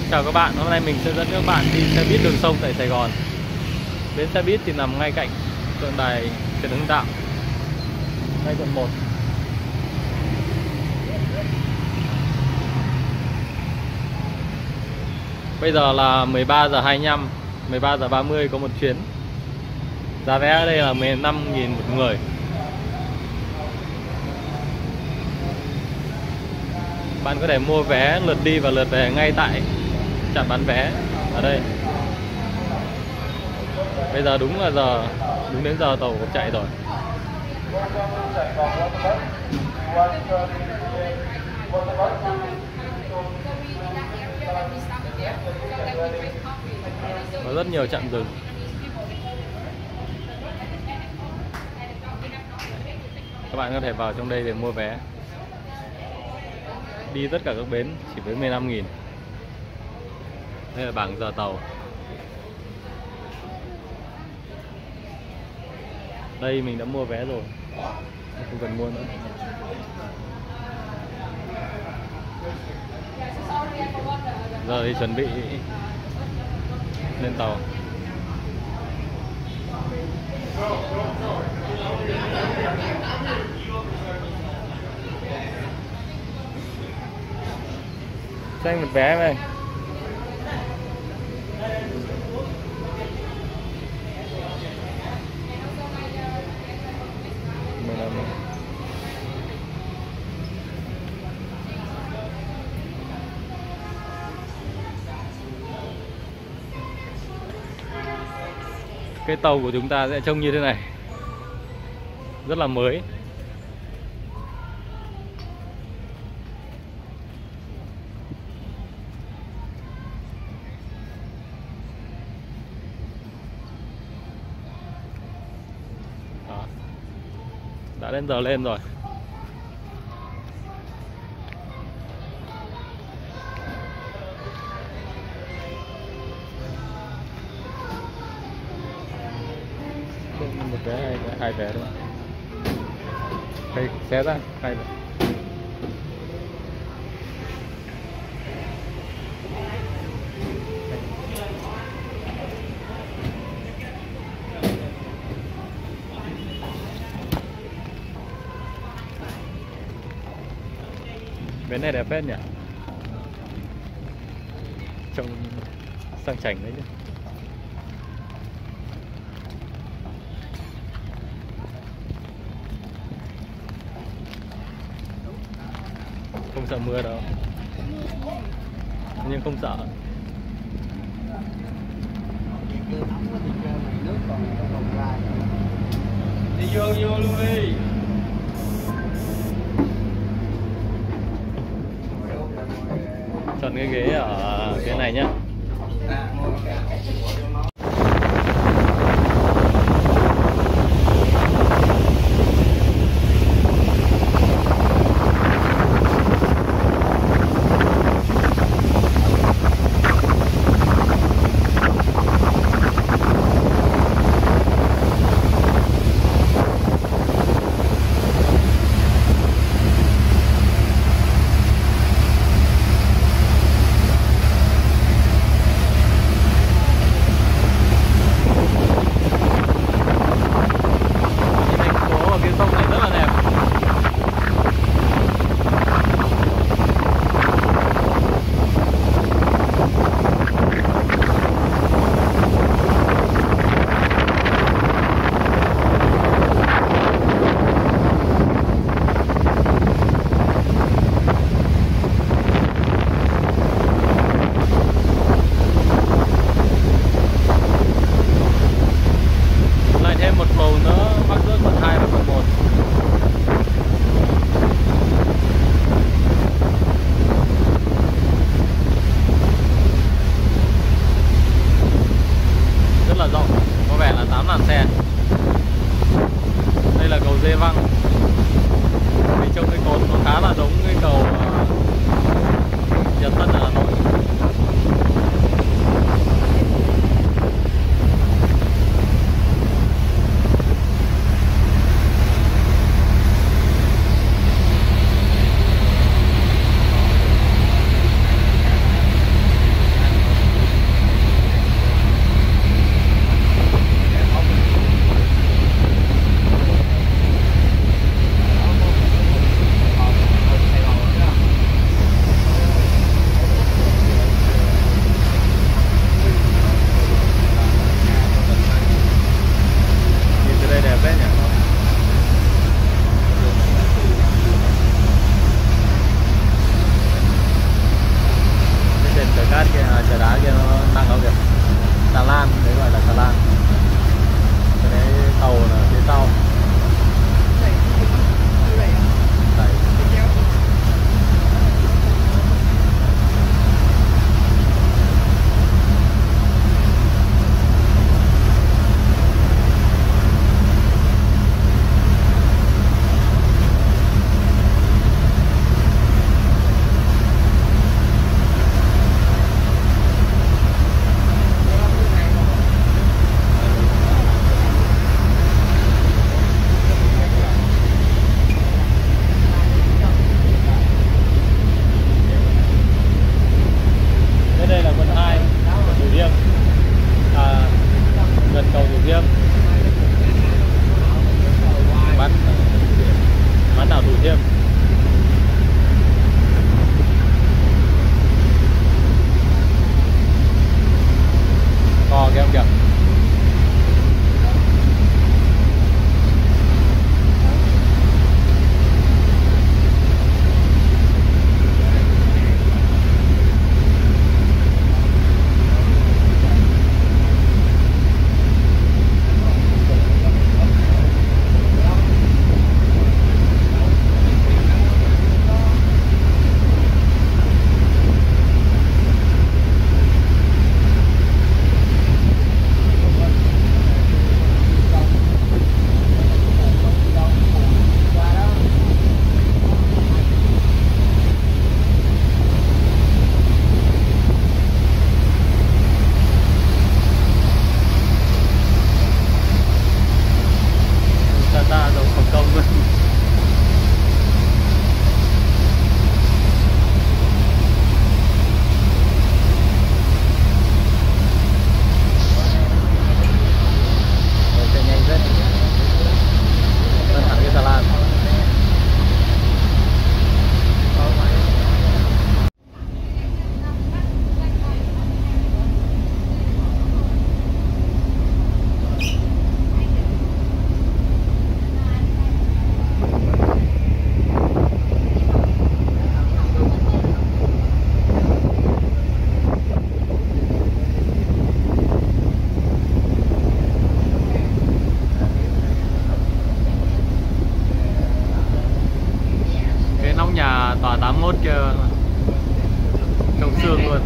Chào các bạn, hôm nay mình sẽ dẫn các bạn đi xe buýt đường sông tại Sài Gòn. Bến xe buýt thì nằm ngay cạnh tượng đài Trần Hưng Đạo, ngay quận 1. Bây giờ là 13 giờ 25, 13 giờ 30 có một chuyến. Giá vé ở đây là 15.000 một người. Bạn có thể mua vé lượt đi và lượt về ngay tại trạm bán vé ở đây. Bây giờ đúng đến giờ tàu chạy rồi. Có rất nhiều trạm dừng. Các bạn có thể vào trong đây để mua vé. Đi tất cả các bến chỉ với 15.000. Đây là bảng giờ tàu. Đây mình đã mua vé rồi, không cần mua nữa. Giờ thì chuẩn bị lên tàu. Cho anh một vé này. Cái tàu của chúng ta sẽ trông như thế này, rất là mới. Đó. Đã đến giờ lên rồi. Một vé hai vé thôi. Đây, xé ra hai vé. Bến này đẹp phết nhỉ, trông sang chảnh đấy chứ. Không sợ mưa đâu, nhưng không sợ. Đi vô luôn đi. Chọn cái ghế ở cái này nhá. Cái đá kia nó nặng không kìa. Xà lan, đấy gọi là xà lan. Cái tàu là phía sau. Đấy. Đây là quận 2, Thủ Thiêm, gần cầu Thủ Thiêm, bán đảo Thủ Thiêm. To kìa kìa. Ta giống Hồng Kông luôn. Xe nhanh rất. Tân hẳn cái xà lan. Cái nóc nhà tòa 81 kia trông xương luôn.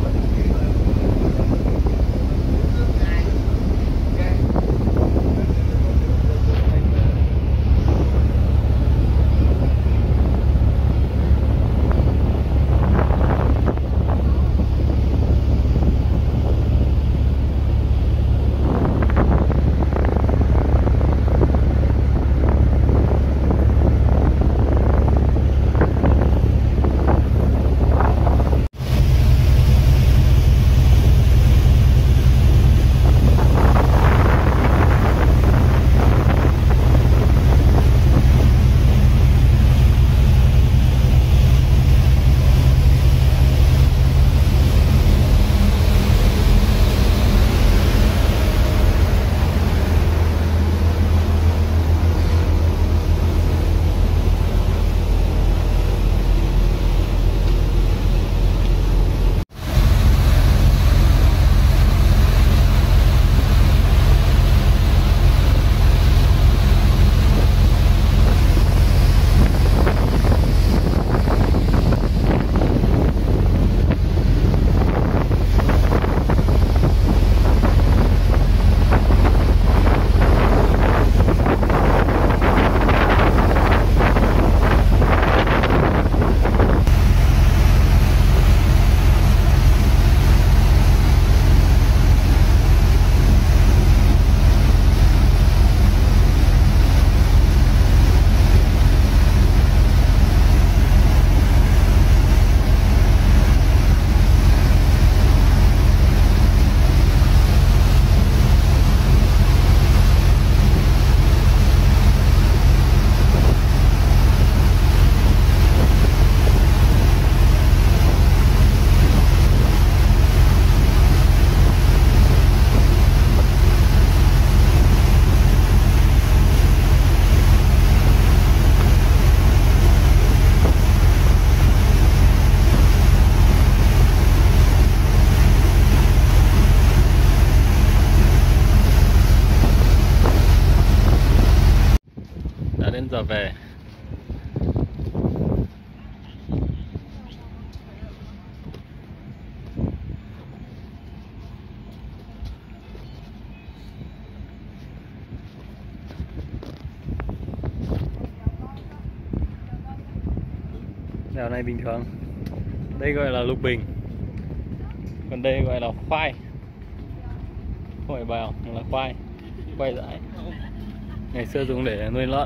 Đèo này bình thường. Đây gọi là lục bình, còn đây gọi là khoai. Không phải bào mà là khoai, khoai dãi. Ngày xưa dùng để nuôi lợn.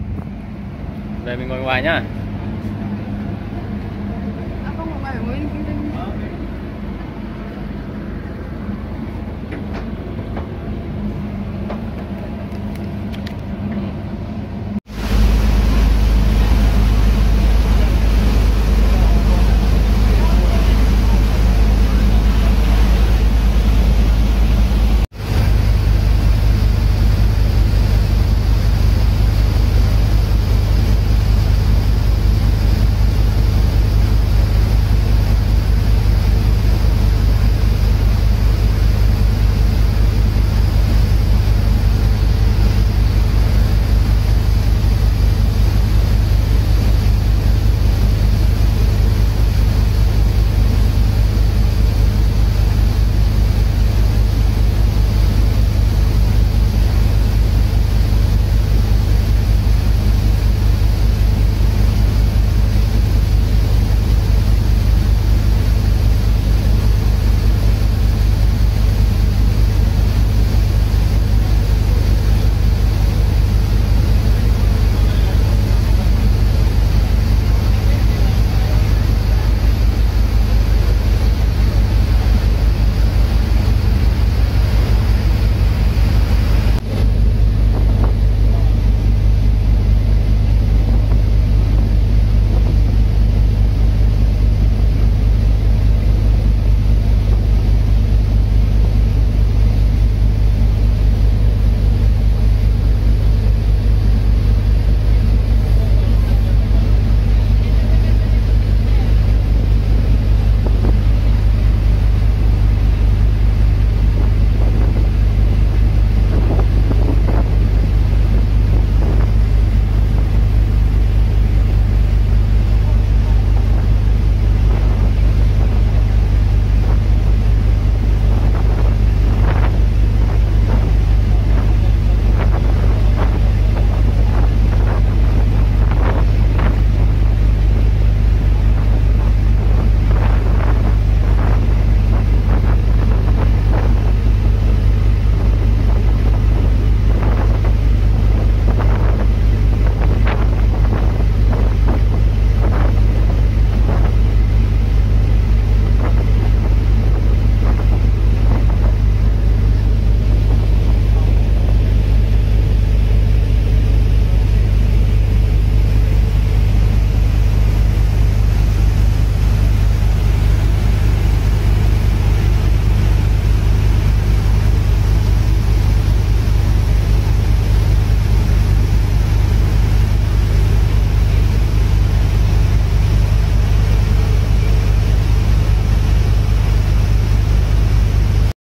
Đây mình ngồi ngoài nhá. Không, ngoài mới